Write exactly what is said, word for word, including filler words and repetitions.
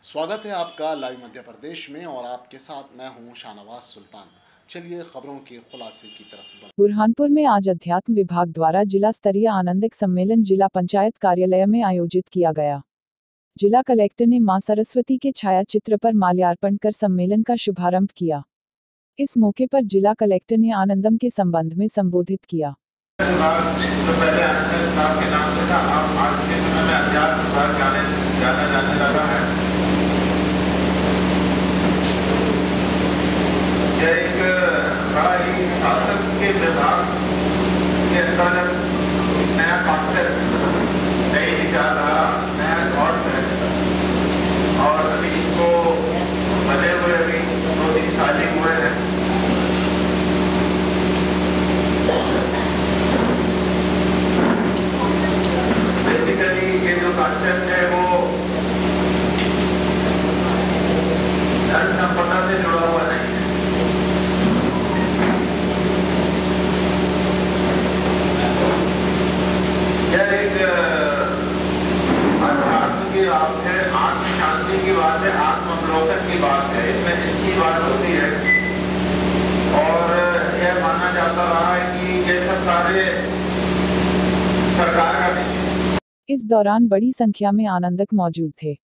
स्वागत है आपका लाइव मध्य प्रदेश में और आपके साथ मैं हूं शाहनवाज सुल्तान। चलिए खबरों के खुलासे की तरफ बढ़ बुरहानपुर में आज अध्यात्म विभाग द्वारा जिला स्तरीय आनंदिक सम्मेलन जिला पंचायत कार्यालय में आयोजित किया गया। जिला कलेक्टर ने मां सरस्वती के छायाचित्र पर माल्यार्पण कर सम्मेलन का शुभारंभ किया। इस मौके पर जिला कलेक्टर ने आनंदम के संबंध में संबोधित किया। जो पहले आनंद विभाग के नाम से था, अब आज के समय में अध्यात्म विभाग जाने जाना जाने लगा है। यह एक बड़ा ही शासन के विभाग के अंतर्गत नया कॉन्सेप्ट, नई विचारधारा, नया थॉट है और अभी इसको बने हुए अभी दो तीन साल ही हुए हैं। बेसिकली ये जो कॉन्सेप्ट है वो धन संपदा से जुड़ा हुआ नहीं है। यह एक अध्यात्म की बात है, आत्म शांति की बात है, आत्मावलोकन की बात है। इसमें इसकी बात होती है और यह माना जाता रहा है कि ये सब कार्य सरकार का नहीं है। इस दौरान बड़ी संख्या में आनंदक मौजूद थे।